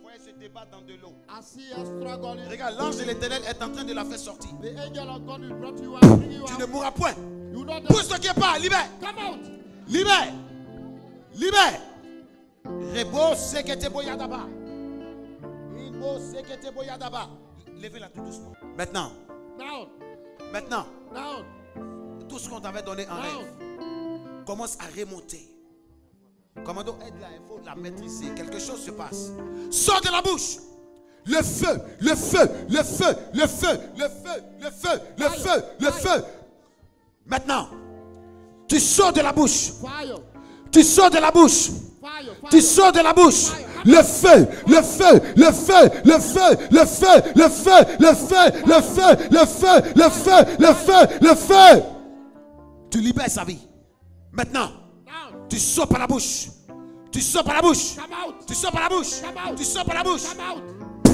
voyais se débattre dans de l'eau. I see her struggling. Regarde, l'ange de l'Éternel est en train de la faire sortir. The angel of God will brought you out, bring you Tu ne out. mourras point. You will not die. Pousse qui est pas, libère. Come out. Libère. Libère. Rebo sekete boyadaba. Inbo sekete boyadaba. Levez-la tout doucement. Maintenant. Down. Maintenant. Down. Tout ce qu'on t'avait donné en rêve commence à remonter. Commando, aide-la, il faut la maîtriser. Quelque chose se passe. Sors de la bouche. Le feu, le feu, le feu, le feu, le feu, le feu, le feu, le feu. Maintenant, tu sors de la bouche. Fire. Tu sors de la bouche. Fire. Tu Fire. sors de la bouche. Le feu, le feu, le feu, le feu, le feu, le feu, le feu, le feu, le feu, le feu, le feu, le feu. Tu libères sa vie. Maintenant, Down. tu sors par la bouche. Tu sors par la bouche. Come out. Tu sors par la bouche. Come out. Tu sors par la bouche. Come out.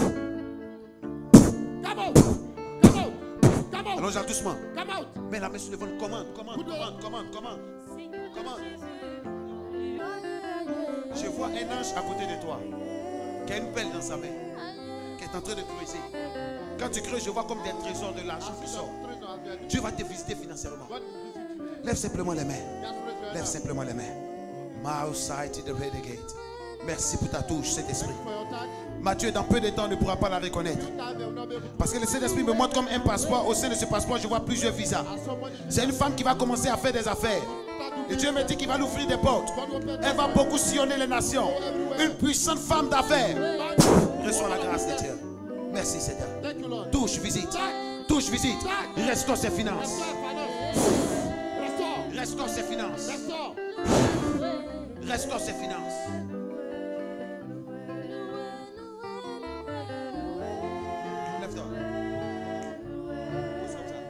Come out. Come out. Come out. Allons-y doucement. Come out. Mets la main sur le vol. Commande. Je vois un ange à côté de toi qui a une pelle dans sa main, qui est en train de creuser. Quand tu creuses, je vois comme des trésors de l'argent qui sortent. Dieu va te visiter financièrement. Lève simplement les mains. Lève simplement les mains. Merci pour ta touche, cet esprit. Mathieu, dans peu de temps, ne pourra pas la reconnaître. Parce que le Saint-Esprit me montre comme un passeport. Au sein de ce passeport, je vois plusieurs visas. C'est une femme qui va commencer à faire des affaires. Et Dieu me dit qu'il va l'ouvrir des portes. Elle va beaucoup sillonner les nations. Une puissante femme d'affaires. Reçois la grâce de Dieu. Merci Seigneur. Touche, visite. Touche, visite. Restaure ses finances. Restaure ses finances. Restaure ses finances. Lève-toi. Pousse comme ça.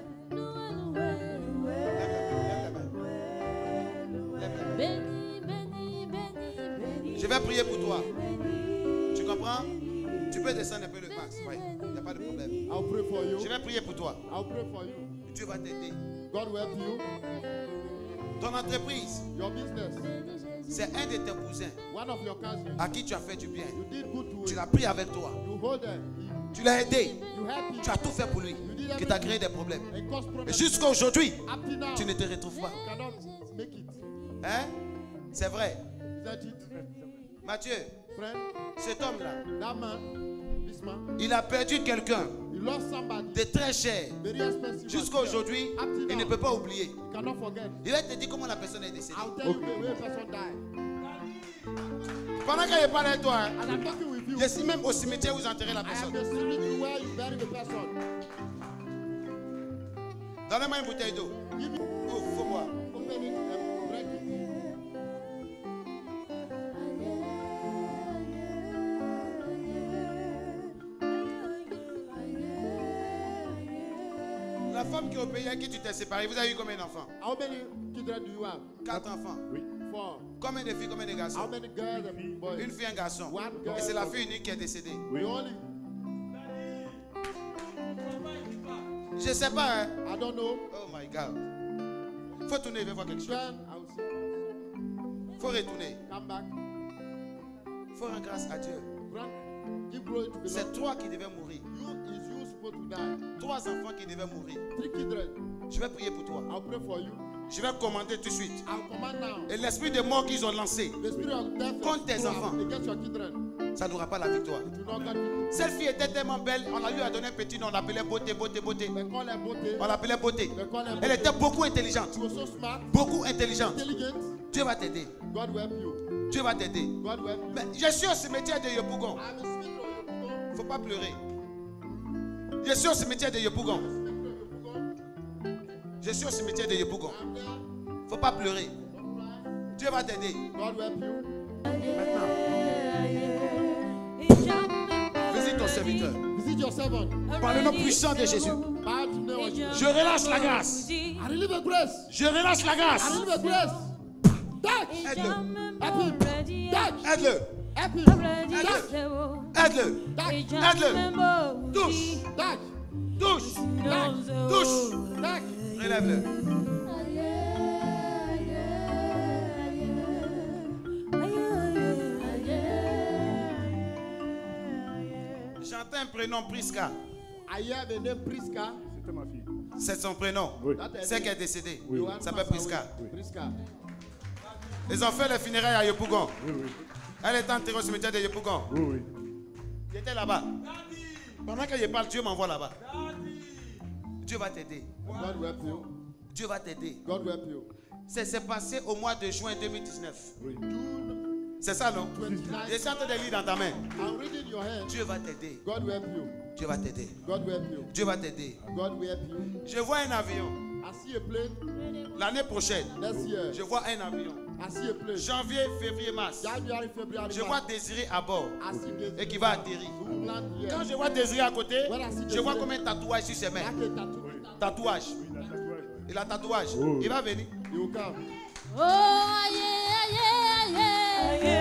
Lève la main. Je vais prier pour toi. Tu comprends? Tu peux descendre un peu le max. Oui, il n'y a pas de problème. I'll pray for you. Je vais prier pour toi. I'll pray for you. Dieu va t'aider. God will help you. Ton entreprise, Your business. c'est un de tes cousins One of your cousins. à qui tu as fait du bien. You did good to Tu him. l'as pris avec toi. You hold them. Tu l'as aidé. You help him. Tu as tout fait pour lui. Qui t'a créé des problèmes. And cause Et problems. jusqu'à aujourd'hui, Up till now, tu ne te retrouves pas. you cannot make it. Hein? C'est vrai. Is that it? Mathieu, Friend, cet homme-là, that man, this man, il a perdu quelqu'un he lost somebody de très cher. very expensive. Jusqu'à aujourd'hui, il ne peut pas oublier. You cannot forget. Il va te dire comment la personne est décédée. I'll tell you the way a person died. Pendant qu'il parle avec toi, hein, As I'm talking with you, je suis même au cimetière où vous enterrez la I am personne. the cemetery where you bury the person. Donnez-moi une bouteille d'eau. Give me, Oh, faut boire. open it and drink it. La femme qui est au pays à qui tu t'es séparé, vous avez eu combien d'enfants? How many children do you have? 4 enfants. Oui. 4. Combien de filles, combien de How garçons? many girls and boys? Une fille, un garçon. One girl. Et c'est la fille unique qui est décédée. We only. Je ne sais pas, hein. I don't know. Oh my God. Faut tourner, il va voir quelque chose. Then I will see. Faut retourner. Come back. Faut rendre grâce à Dieu. Grant, give glory to the C'est Lord. toi qui devais mourir. You supposed to die. 3 enfants qui devaient mourir. 3 children. Je vais prier pour toi. I'll pray for you. Je vais commander tout de suite. I'll command now. Et l'esprit de mort qu'ils ont lancé, The spirit of death contre tes enfants, against your children. ça n'aura pas la victoire. Do not get it. Cette fille était tellement belle, on a lui a donné un petit nom, on l'appelait beauté, beauté, beauté. They call her beauty. On l'appelait beauté. They call her Elle beauty. était beaucoup intelligente. She was so smart, Beaucoup intelligente. intelligent. Dieu va t'aider. God will help you. Dieu va t'aider. God will help you. Mais je suis au cimetière de Yopougon. I'm a smith of your Faut pas pleurer. Je suis au cimetière de Yopougon. Je suis au cimetière de Yopougon. I'm there. Faut pas pleurer. Dieu va t'aider. God will help you. Maintenant, visite ton serviteur. Visit your servant. Par le nom puissant de Jésus. By the name of Jesus. Je relâche la grâce. I relieve a grace. Je relâche la I grâce. relieve a grace. Touch. Aide-le. Help him. Touch. Aide-le. Help him. Aide-le. Aide-le. Touche. Touch. Touche. Touche. Touch. Relève-le. J'entends un prénom Priska. I hear the name Priska. C'était ma fille. C'est son prénom. Oui. C'est qui est décédé. Oui. You are Ça s'appelle passed Priska. away. Priska. Ils ont fait les funérailles à Yopougon. Oui, oui. Elle est enterrée au cimetière de Yopougon. Oui, oui. J'étais là-bas. Pendant que je parle, Dieu m'envoie là-bas. Dieu va t'aider. God will help you. Dieu va t'aider. God will help you. C'est passé au mois de juin 2019. Oui. C'est ça, non? 29. Je suis en train de lire dans ta main. I'm reading your hand. Dieu va t'aider. God will help you. Dieu va t'aider. God will help you. Dieu va t'aider. God will help you. Je vois un avion. I see a plane L'année prochaine, next year. je vois un avion. I see a plane. Janvier, février, mars. January, February, Je vois Désiré à bord I see this. et qui va atterrir. We land here. Quand je vois Désiré à côté, je vois comme un tatouage sur ses mains. Like a tattoo. Tatouage. Oui, la tatouage. Il a tatouage. Oh. Il va venir. He will come. Oh, aïe, aïe, aïe, aïe,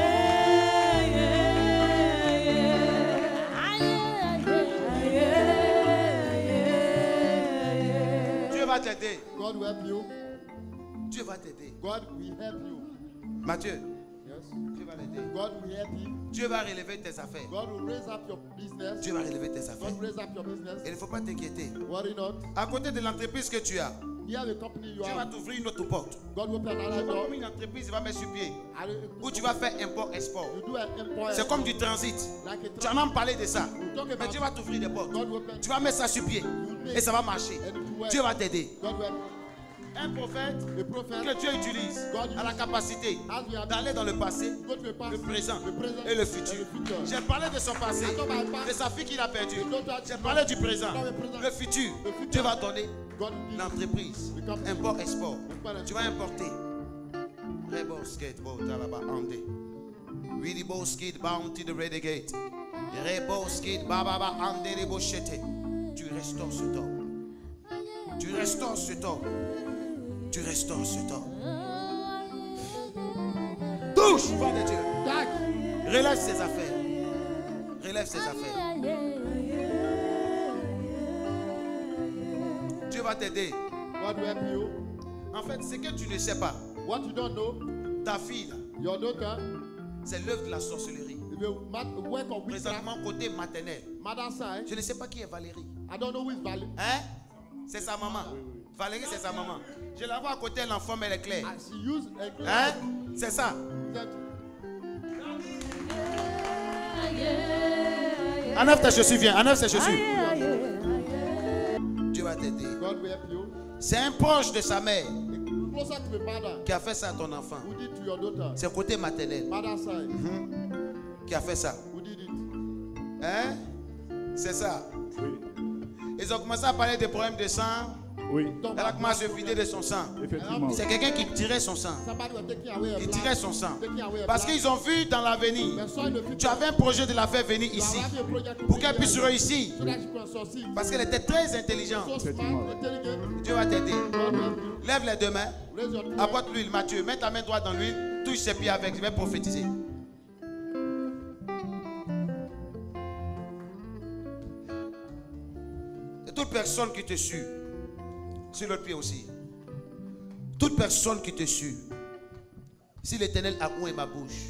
Dieu va t'aider. God will help you. Dieu va t'aider. God will help you. Mathieu, Yes. Dieu va l'aider. God will help you. Dieu va relever tes affaires. God will raise up your business. Dieu va relever tes affaires. God will raise up your business. Il ne faut pas t'inquiéter. Worry not. À côté de l'entreprise que tu as, Near the company you Dieu va are, t'ouvrir une autre porte. God will open another C'est pas door. comme une entreprise qui va mettre sur pied. And Où tu vas faire import-export. you do an employer. C'est comme du transit. Like a Tu en as parlé de ça. talk Mais about Dieu va t'ouvrir des portes. God will open. Tu vas mettre ça sur pied. Et ça va marcher. And it will work. Dieu va t'aider. God will help Un prophète you. A prophet. que Dieu utilise a la capacité d'aller dans le passé, Go to the past. le présent The present et le futur. and the future. J'ai parlé de son passé, de sa fille qu'il a perdue. J'ai parlé du présent, le futur. Dieu va donner God will give l'entreprise, import-export. Tu vas importer. Rebo skateboard là-bas, Andé. Really bow skate bounty the renegade. Rebo skate bababa Andé les bochetés. Tu restaures cet homme. Tu restaures cet homme. Tu restaures cet homme. Touche, va de Dieu. Tag. Relève ses affaires. Relève ses affaires. Dieu va t'aider. God will help you. En fait, ce que tu ne sais pas, What you don't know, ta fille, là, your daughter, c'est l'œuvre de la sorcellerie. the work of witchcraft, Présentement, côté maternel. mother side. Je ne sais pas qui est Valérie. I don't know who is Valley. Hein? C'est sa maman. Valérie, c'est sa maman. Je la vois à côté, l'enfant, mais elle est claire. She used a Hein? C'est ça. Enlève tes chaussures, viens. Enlève tes chaussures. Dieu va t'aider. God will help you. C'est un proche de sa mère Closer to the mother. qui a fait ça à ton enfant. Who did to your daughter? C'est côté maternel Mother side. qui a fait ça. Who did it? Hein? C'est ça. Oui. Ils ont commencé à parler des problèmes de sang. Oui. Elle a commencé à se vider de son sang. Effectivement. C'est quelqu'un qui tirait son sang. Somebody was taking away a Il blood. tirait son sang. Taking away a Parce blood. qu'ils ont vu dans l'avenir, They saw in the future. tu avais un projet de la faire venir You ici. are having a project to Pour bring qu'elle her puisse here. réussir. So that she can succeed. Parce qu'elle était très intelligente. So smart, intelligent. Dieu va t'aider. God will help you. Lève les deux mains. Raise your hand. Apporte l'huile, Mathieu. Mets ta main droite dans l'huile. Touche ses pieds avec. Je vais prophétiser. Et toute personne qui te suit, sur l'autre pied aussi. Toute personne qui te suit, si l'Éternel a ouvert ma bouche.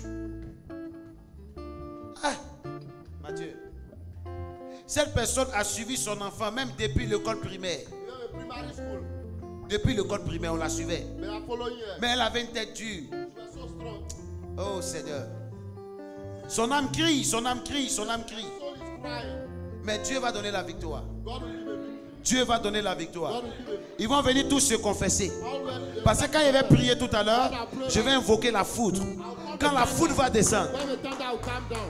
Ah, Mathieu. Cette personne a suivi son enfant même depuis l'école primaire. You have a primary school. Depuis l'école primaire, on la suivait. They are following her. Mais elle avait une tête dure. You are so strong. Oh Seigneur. Son âme crie, son âme crie, son âme crie. Soul is crying. Mais Dieu va donner la victoire. God will give a victory. Dieu va donner la victoire. God will give a victory. Ils vont venir tous se confesser. Always. Parce que quand il va prier tout à l'heure, je vais invoquer la foudre. Quand la foudre va descendre, When the thunder will come down.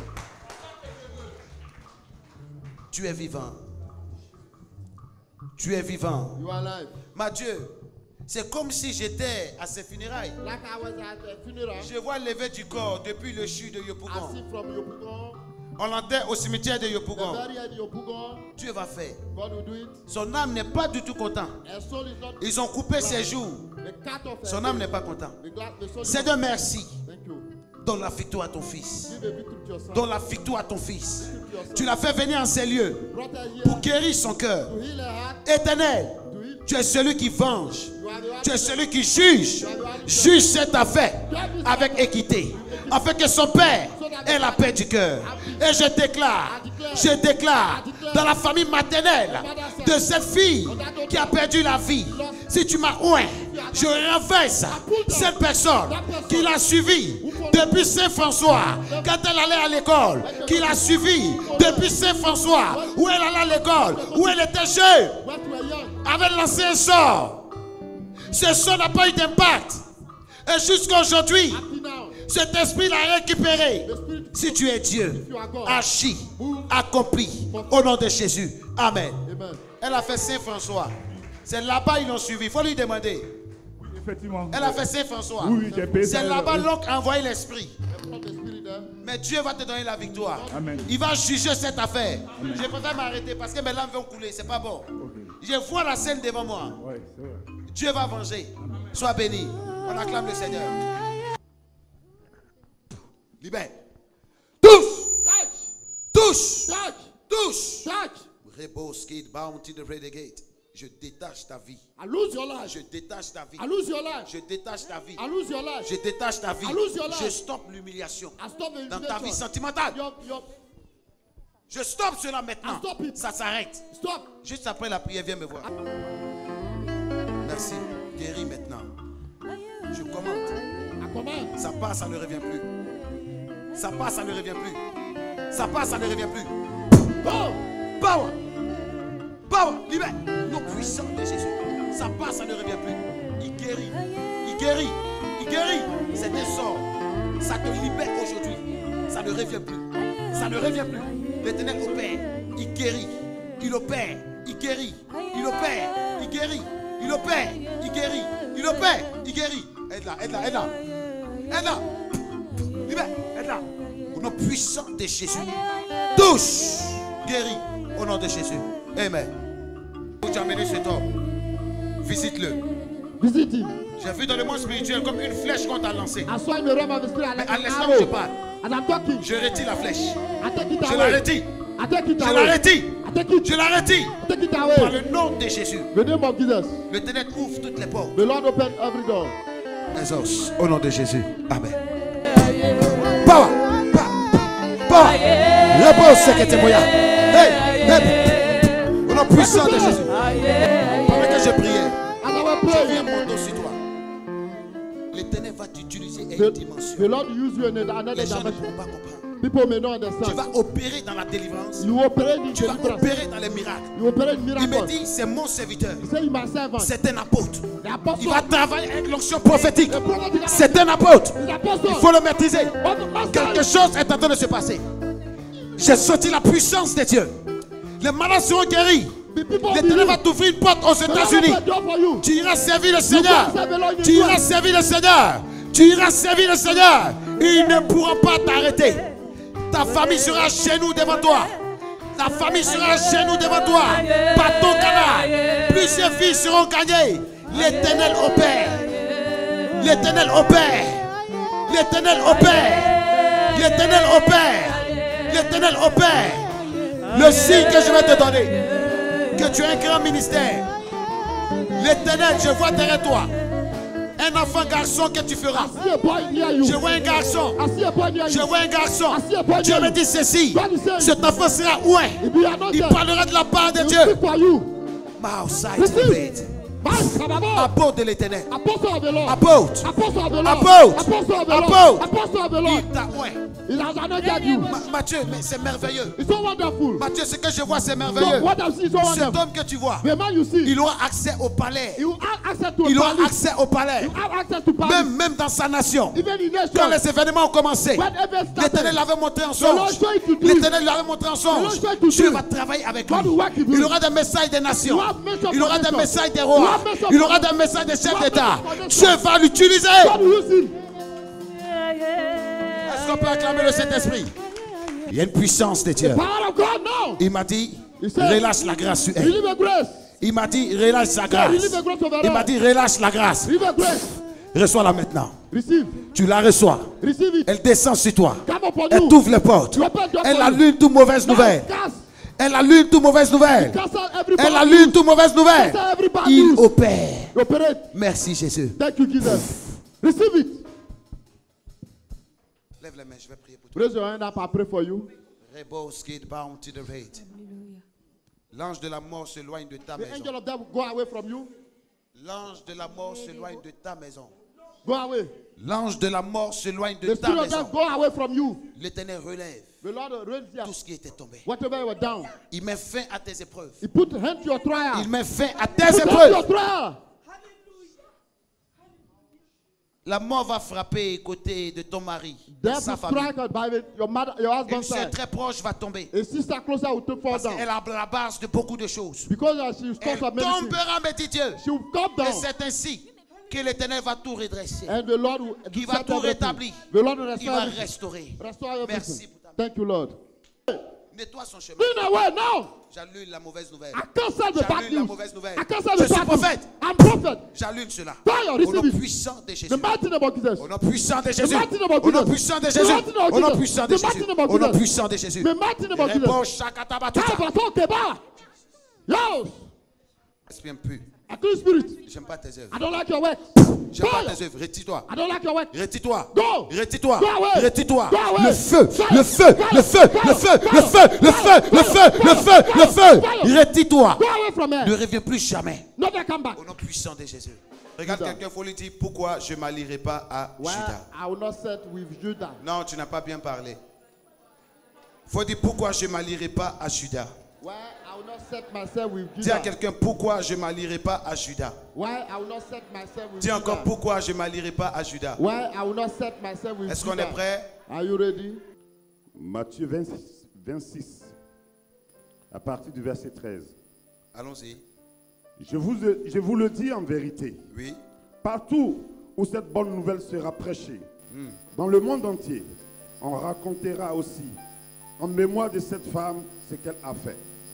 tu es vivant. Tu es vivant. You are alive. Mathieu, c'est comme si j'étais à ses funérailles. Like I was at a funeral. Je vois lever du corps depuis le chute de I Yopougon. see from Yopougon. On l'enterre au cimetière de The Yopougon. very end Yopougon. Dieu va faire. God will do it. Son âme n'est pas du tout content. Her soul is not. Ils ont coupé ses joues. The cut off her Son âme n'est pas content. The soul is C'est de merci. Thank you. Donne la victoire à ton fils. Give a victory to your son. Donne la victoire à ton fils. Tu l'as fait venir en ces lieux Brought her here pour guérir son cœur. to heal her heart. Éternel, To heal. tu es celui qui venge. You are the one. Tu es celui qui juge. juge cette affaire avec équité, afin que son père ait la paix du cœur. Et je déclare dans la famille maternelle de cette fille qui a perdu la vie, si tu m'as oué, je renverse cette personne qui l'a suivi depuis Saint-François, quand elle allait à l'école, qui l'a suivi depuis Saint-François, où elle allait à l'école, où elle était jeune, avait lancé un sort. Ce sort n'a pas eu d'impact. Et jusqu'à aujourd'hui, cet esprit l'a récupéré. Si tu es Dieu, agis, accomplis, au nom de Jésus. Amen. Elle a fait Saint-François. C'est là-bas ils l'ont suivi. Il faut lui demander. Effectivement. Elle a fait Saint-François. Oui, c'est là-bas l'oncle a envoyé l'esprit. Mais Dieu va te donner la victoire. Amen. Il va juger cette affaire. Amen. Je préfère m'arrêter parce que mes larmes vont couler. C'est pas bon. Okay. Je vois la scène devant moi. Ouais, c'est vrai. Dieu va venger. Amen. Sois béni. On acclame le Seigneur. Libère. Touche. Touche. Touche. Rebos Kid Bounty the Renegade. Je détache ta vie. I lose your life. Je détache ta vie. I lose your life. Je détache ta vie. I lose your life. Je détache ta vie. I lose your life. Je stoppe l'humiliation dans ta vie Your- sentimentale. Je stoppe cela maintenant. Stop it. Ça s'arrête. Stop. Juste après la prière, viens me voir. Merci. Guéris maintenant. Je commande. I command. Ça passe, ça ne revient plus. Ça passe, ça ne revient plus. Ça passe, ça ne revient plus. Go. Power. Power. Libère. Nom puissant de Jésus. Ça passe, ça ne revient plus. Il guérit. Il guérit. Il guérit. C'est un sort. Ça te libère aujourd'hui. Ça ne revient plus. Ça ne revient plus. L'Éternel opère. Il guérit. Il opère. Il guérit. Il opère. Il guérit. Il opère. Il guérit. Il opère. Il guérit. Aide-la. Aide-la. Aide-la. Aide-la. Libère. Aide-la. Au nom puissant de Jésus. Touche. Guéris. Au nom de Jésus. Amen. Où tu as amené cet homme? Visite-le. Visit him. J'ai vu dans le monde spirituel comme une flèche qu'on t'a lancée. I saw in the realm of the spirit. Mais à l'instant où je parle, And I'm talking. je retire la flèche. I take it Je away. la retire. I take it Je away. la retire. I take it. Je la retire. I take it Par away. le nom de Jésus. The name of Jesus. L'Éternel ouvre toutes les portes. The Lord open every door. Exauce. Au nom de Jésus. Amen. Power. Power. Repose ce que tu es. Hey. Au nom puissant de Jésus. Pendant que je priais, As I was je praying, viens mon dos sur toi. L'Éternel va t'utiliser à une the dimension. Lord use you in another Les gens ne dimension. pourront pas comprendre. People may not Tu understand. vas opérer dans la délivrance. You operate in Tu vas deliverance. opérer dans les miracles. You operate in Il me miracles. dit, c'est mon serviteur. He said, you my servant. C'est un apôtre. The apostle. Il va travailler avec l'onction prophétique. The prophet is C'est un apôtre. the apostle. Il faut le maîtriser. Of the master. Quelque chose est en train de se passer. J'ai senti la puissance de Dieu. Les malades seront guéris. The people L'Éternel va believe. t'ouvrir une porte aux The Lord États-Unis. open door for you. Tu iras servir le Seigneur. serve the Lord in Tu the iras world. servir le Seigneur. Tu iras servir le Seigneur. Ils ne pourront pas t'arrêter. Ta famille sera chez nous devant toi. Ta famille sera chez nous devant toi. Par ton canal. Plusieurs filles seront gagnées. L'Éternel opère. L'Éternel opère. L'Éternel opère. L'Éternel opère. L'Éternel opère. Le signe que je vais te donner, que tu as un grand ministère. L'Éternel, je vois derrière toi un enfant garçon que tu feras. I see a boy near you. Je vois un garçon. I see a boy near Je you. vois un garçon. I see a boy Dieu near me you. dit ceci. God is saying, Cet enfant sera ouin. if you are not Il there, parlera de la part de he will Dieu. speak for you. Mouthside Receive. bed. Apôtre de l'Éternel. Apostle of the Lord. Apôtre. Apostle of the Lord. Apôtre. Apostle of the Lord. Apôtre. Apostle of the Lord. Il t'a ouin. He has anointed you. Matthieu, mais c'est merveilleux. It's so wonderful. Matthieu, ce que je vois, c'est So merveilleux. what I see is so Cet wonderful. homme que tu vois, The man you see, il aura accès au palais. you have access to Il a aura palace. accès au palais. You have access to palace. Même dans sa nation. Even in Quand nation. les événements ont commencé, When events l'Éternel started, l'avait montré en the Lord songe. showed it to do. L'Éternel lui avait montré en The songe. Lord showed it to Dieu do. va travailler avec God will lui. work with you. Il aura des messages des nations. You have message Il aura for des nations. messages des You rois. have message Il for aura des nations. messages des chefs You have d'État. message for nations. Dieu va l'utiliser. God will use him. Est-ce qu'on peut acclamer le Saint-Esprit? Il y a une puissance de Dieu. Power of God now. Il m'a dit, He said, relâche la grâce sur elle. Relieve the grace. Il m'a dit, relâche sa grâce. Relieve the grace over Il m'a her. dit, relâche la grâce. Relieve the grace. Reçois-la maintenant. Receive. Tu la reçois. Receive it. Elle descend sur toi. Come upon Elle you. t'ouvre les portes. You open door Elle for you. allume toute mauvaise nouvelle. Cast. Elle allume toute mauvaise nouvelle. Cancel every Elle bad allume news. toute mauvaise nouvelle. Cancel every bad Il news. opère. Operate. Merci Jésus. Thank you, Jesus. Receive it. Lève les mains, je vais prier pour toi. Raise your hand up, I pray for you. Rebo skid bound to the rate. L'ange de la mort s'éloigne de ta The angel maison. of death go away from you. L'ange de la mort s'éloigne de ta maison. Go away. L'ange de la mort s'éloigne de The ta spirit of maison. death go away from you. L'Éternel relève The Lord raise you. tout ce qui était tombé. Whatever you were down. Il met fin à tes épreuves. He put hand to your trial. Il met fin à tes Put hand to épreuves. your trial. La mort va frapper côté de ton mari, de Death sa is famille. struck by your mother, your Une husband's sœur side. très proche va tomber. A sister closer will fall Parce down. qu'elle a la base de beaucoup de choses. Because she Elle stops of many things. tombera, me dit-il. She will come Et down. c'est ainsi que l'Éternel va tout redresser. And the Lord will Qui va set tout everything. rétablir. The Lord will Il va restore everything. restaurer. Restore everything. Merci pour ta main. Thank you, Lord. Nettoie son chemin. Clean away now. J'allume la mauvaise nouvelle. I cancel the bad J'allume la news. mauvaise nouvelle. I cancel Je the suis bad news. prophète. I'm prophet. J'allume cela. Fire, Au receive nom it. puissant de Jésus. The mighty name of Jesus. Au nom puissant de The Jésus. mighty name of Au nom Jesus. puissant de The Jésus. mighty name of Au nom Jesus. puissant de The mighty Jésus. name of Au nom Jesus. puissant de Jésus. The mighty name of Jesus. Réponds Shakatabatuta. Kaba, keba. Yes. Esprit impur. A clean spirit. J'aime pas tes œuvres. I don't like your work. J'aime pas Fire. tes œuvres. Retire-toi. I don't like your work. Retire-toi. Go. Retire-toi. Go away. Retire-toi. Go away. Le feu. Fire. Le feu. Fire. Le feu. Fire. Le feu. Fire. Le feu. Le feu. Fire. Le feu. Le Fire. feu. Le feu. Fire. Retire-toi. Go away from Ne here. reviens plus jamais. Never come back. Au nom puissant de Jésus. Regarde Judas. quelqu'un, il faut lui dire pourquoi je ne m'allierai pas à Why Judas. I will not set with Judah. Non, tu n'as pas bien parlé. Il faut dire pourquoi je ne m'allierai pas à Judas. Why I will not set myself with Dis à Judah. quelqu'un pourquoi je ne m'allierai pas à Judas. Why I will not set myself with Dis encore Judah. pourquoi je ne m'allierai pas à Judas. Why I will not set myself with Est-ce qu'on Judah. est prêt? Are you ready? Matthieu 26, à partir du verset 13. Allons-y. Je vous le dis en vérité, Oui. partout où cette bonne nouvelle sera prêchée, dans le monde entier, on racontera aussi en mémoire de cette femme ce qu'elle a fait.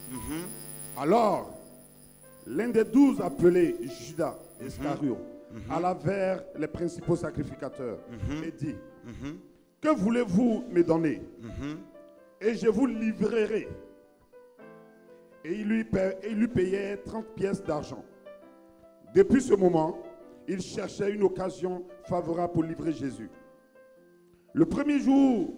Alors, l'un des 12 appelé Judas Iscariot alla vers les principaux sacrificateurs et dit, que voulez-vous me donner? Et je vous livrerai. Et il lui payait 30 pièces d'argent. Depuis ce moment, il cherchait une occasion favorable pour livrer Jésus. Le premier jour...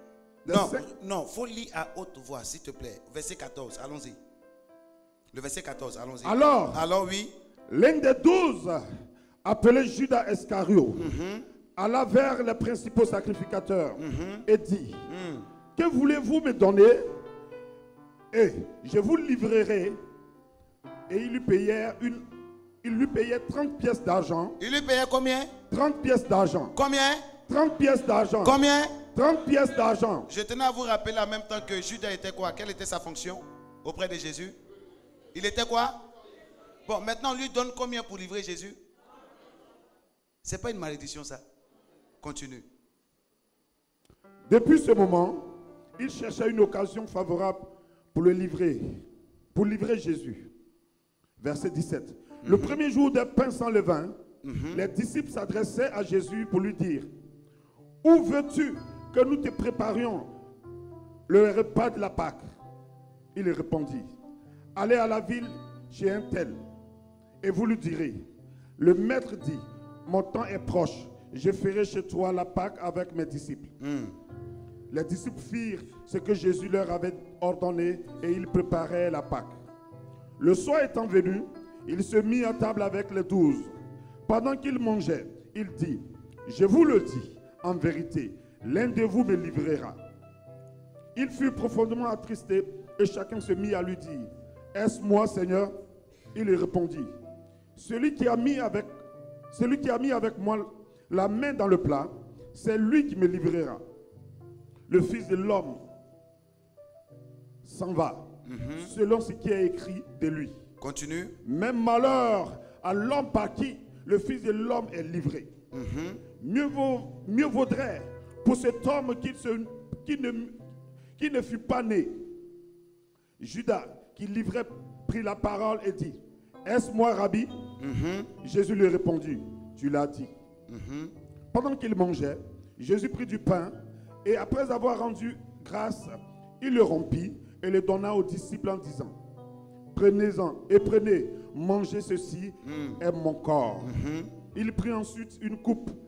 Non, faut lire à haute voix, s'il te plaît. Verset 14, allons-y. Le verset 14, allons-y. Alors, oui. L'un des 12, appelé Judas Iscariot, alla vers les principaux sacrificateurs et dit, que voulez-vous me donner? Et je vous livrerai. Et il lui payait 30 pièces d'argent. Il lui payait combien? 30 pièces d'argent. Combien? 30 pièces d'argent. Combien? 30 pièces d'argent. Je tenais à vous rappeler en même temps que Judas était quoi? Quelle était sa fonction auprès de Jésus? Il était quoi? Bon, maintenant on lui donne combien pour livrer Jésus? C'est pas une malédiction ça. Continue. Depuis ce moment, il cherchait une occasion favorable pour livrer Jésus. Verset 17. Le premier jour des pains sans levain, les disciples s'adressaient à Jésus pour lui dire, où veux-tu que nous te préparions le repas de la Pâque? Il répondit, allez à la ville chez un tel et vous lui direz, le maître dit, mon temps est proche, je ferai chez toi la Pâque avec mes disciples. Les disciples firent ce que Jésus leur avait ordonné et ils préparaient la Pâque. Le soir étant venu, il se mit à table avec les 12. Pendant qu'il mangeait, il dit, je vous le dis, en vérité, l'un de vous me livrera. Il fut profondément attristé et chacun se mit à lui dire, est-ce moi, Seigneur? Il répondit, celui qui a mis avec moi la main dans le plat, c'est lui qui me livrera. Le Fils de l'homme s'en va, selon ce qui est écrit de lui. Continue. Même malheur à l'homme par qui le Fils de l'homme est livré. Mieux vaudrait pour cet homme qui ne fut pas né. Judas, qui livrait, prit la parole et dit, est-ce moi, Rabbi? Jésus lui répondit, tu l'as dit. Pendant qu'il mangeait, Jésus prit du pain et après avoir rendu grâce, il le rompit et le donna aux disciples en disant, prenez-en et prenez, mangez ceci est mon corps. Il prit ensuite une coupe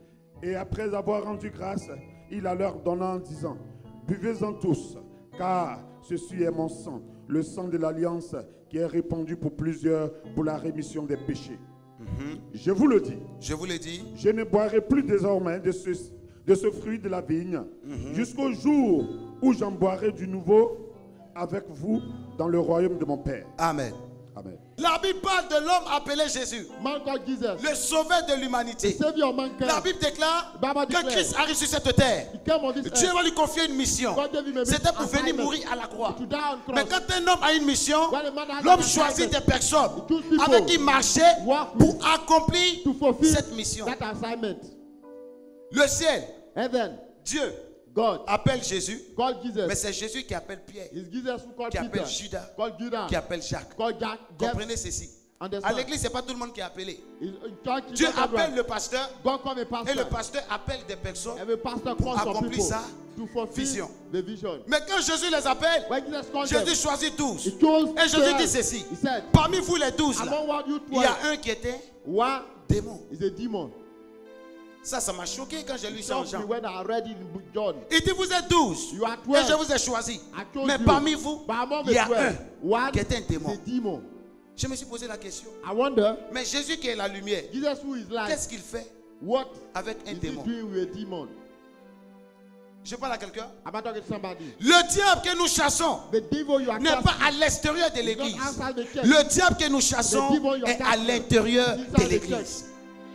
Et après avoir rendu grâce, il la leur donna en disant, buvez-en tous, car ceci est mon sang, le sang de l'alliance qui est répandu pour plusieurs pour la rémission des péchés. Je vous le dis. Je vous l'ai dit. Je ne boirai plus désormais de ce fruit de la vigne jusqu'au jour où j'en boirai du nouveau avec vous dans le royaume de mon Père. Amen. Amen. La Bible parle de l'homme appelé Jésus, Man called Jesus. le sauveur de The l'humanité. Savior of mankind. La Bible déclare Bible que declare. Christ arrive sur cette terre. He came on this Dieu earth va lui confier une mission. God gave him a C'était pour venir assignment mourir à la croix. to die on cross. Mais quand un homme a une mission, When a man has l'homme an choisit assignment, des personnes he chooses people avec qui marcher walk pour with accomplir to fulfill cette mission. that assignment. Le ciel, Heaven, Dieu God appelle Jésus, called mais Jesus. c'est Jésus qui appelle Pierre, It's Jesus who called qui appelle Peter. Judas, Called Judas. qui appelle Jacques. Called Jack. Jeff. Comprenez ceci. À Understand? l'église, ce n'est pas tout le monde qui est appelé. In church, Dieu it's not appelle everyone. le pasteur God called a et pastor. le pasteur appelle des personnes. Every pastor pour calls some accomplir people sa to fulfill vision. the vision. Mais quand Jésus les appelle, When Jesus called them, Jésus choisit 12. he chose Et Jésus 12. dit ceci. He said, Parmi vous les 12 là, among what you il y a 12, un qui était one démon. is a demon. Ça m'a choqué quand j'ai lu ça en Shocked me Jean. when I read it in book John. Il dit vous êtes 12. You are Et je 12. vous ai choisi. I chose Mais you. parmi vous, But among il y a the 12, un one qui est un is démon. a demon. Je me suis posé la question. I wonder, Mais Jésus qui est la lumière, Jesus who is light, qu'est-ce qu'il fait what avec un is he démon? doing with a demon? Je parle à quelqu'un. Am I talking to somebody? Le diable que nous chassons The devil you are n'est pas casting à l'extérieur de is not l'église. outside the church. Le diable que nous chassons The devil you are est à casting l'intérieur is inside de the l'église.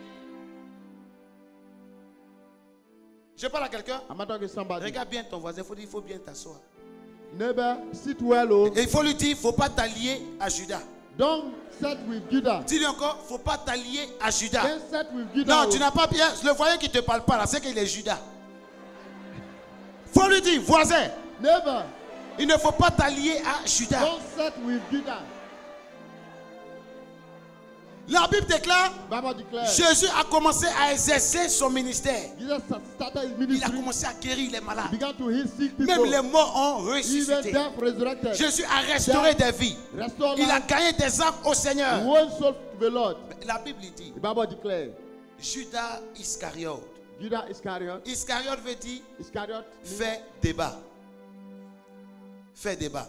Je parle à quelqu'un. Am I talking to somebody? Regarde bien ton voisin. Il faut bien t'asseoir. Neighbor, sit well, oh. Et il faut lui dire, il ne faut pas t'allier à Judas. Don't set with Judah. Dis-lui encore, il ne faut pas t'allier à Judas. Don't set with Judah. Non, oh. tu n'as pas bien. Le voisin qui ne te parle pas là, c'est qu'il est Judas. Il faut lui dire, voisin, Neighbor, il ne faut pas t'allier à Judas. don't set with Judah. La Bible déclare, Bible declares Jésus a commencé à exercer son ministère. Jesus started his Il a ministry. commencé à guérir les He malades. began to heal sick people. Même les morts ont Even ressuscité. death resurrected. Jésus a restauré des vies. Restore Il a life. gagné des âmes au Seigneur. One soul to the Lord. La Bible dit, The Bible declares Judas Iscariote. Judah Iscariot. Iscariote veut dire Iscariot fait débat. Fait débat.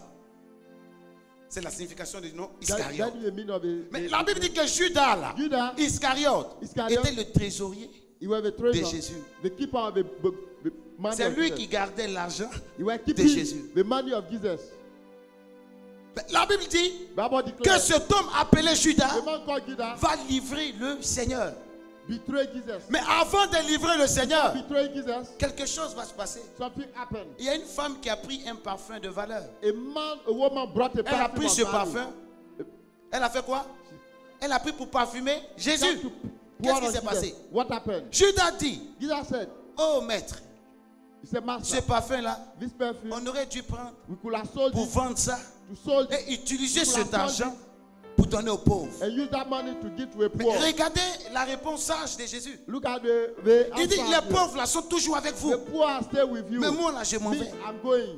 C'est la signification du nom Iscariote. that is the meaning of it. Mais la Bible dit que Judas, là, Judas, Iscariote, Iscariote, était le trésorier. he was the treasure, de Jésus. the keeper of the money C'est of lui Jesus. qui gardait l'argent. He was de keeping Jésus. the money of Jesus. Mais la Bible dit Bible que declares cet homme appelé Judas the man called Judah va livrer le Seigneur. betrayed Jesus. Mais avant de livrer le Seigneur, Betrayed Jesus. quelque chose va se passer. Something happened. Il y a une femme qui a pris un parfum de valeur. A woman brought a Elle a perfume pris of ce value. parfum. Elle a fait quoi? Elle a pris pour parfumer Jésus. Just to pour Qu'est-ce qui on s'est Jesus. passé? What happened? Judas dit, Jesus said, oh maître, he said, ce Master, parfum-là, this perfume, on aurait dû prendre we could have sold pour it vendre ça to sold it et utiliser we could have cet sold argent pour donner aux pauvres. and use that money to give to a Mais poor. regardez la réponse sage de Jésus. Look at the Il dit, answer. les pauvres là sont toujours avec vous. The poor are stay with you. Mais moi là, je m'en Me, vais. I'm going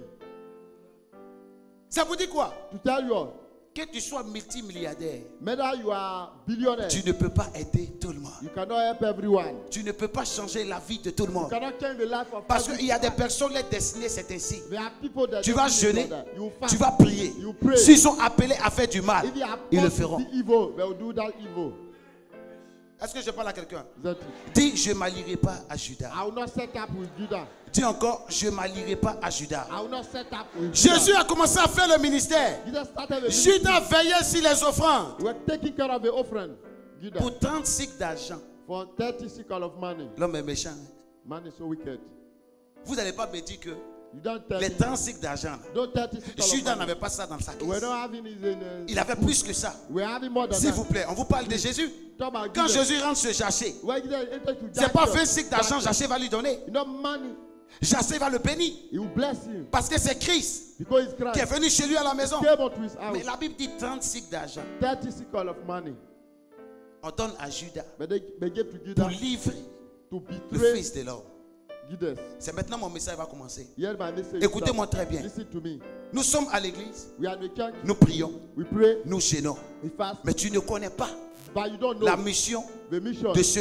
Ça vous dit quoi? to tell you all, Que tu sois multimilliardaire, whether you are billionaire, tu ne peux pas aider tout le monde. you cannot help everyone. Tu ne peux pas changer la vie de tout le You monde. cannot change the life of Parce qu'il y a des everyone. personnes, les destinées, c'est ainsi. There are people that Tu don't vas believe jeûner, like that. You fast. tu vas prier. You pray. S'ils sont appelés à faire du mal, If you are ils le called to feront. do evil, they will do that evil. Est-ce que je parle à quelqu'un? That Dis, je ne m'allierai pas à Judas. I will not set up with Judah. Dis encore, je ne m'allierai pas à Judas. I will not set up with Jésus Judah. a commencé à faire le ministère. Jesus started the ministry. Judas veillait sur les offrandes. We were taking care of the offering. Judah. Pour 30 cycles d'argent. For 30 shekels of money. L'homme est méchant. Man is so wicked. Vous n'allez pas me dire que You don't tell les me. 30 cycles d'argent, là, Don't 30 shekels of Judas money. n'avait pas ça dans sa We're caisse. not having it in Il avait plus que ça. we're having more than S'il that. vous plaît, on vous parle de Jésus. Talk about Quand Jesus. Jésus rentre se jacher, When Jesus entered to c'est pas Jacob, 20 cycles d'argent, Jaché va lui donner. You know, money, Jaché va le bénir. he will bless him. Parce que c'est Christ Because it's qui est Christ. venu chez lui à la maison. Came unto his Mais house. la Bible dit 30 cycles d'argent. 30 shekels of money. On donne à Judas But they gave to pour Judah livrer to le betray Fils de l'homme. Judas. C'est maintenant mon message va commencer. Hear my message. Écoutez-moi très bien. Listen to me. Nous sommes à l'église, We are in the church. nous prions, We pray. nous gênons. We fast. Mais tu ne connais pas But you don't know la mission the mission de celui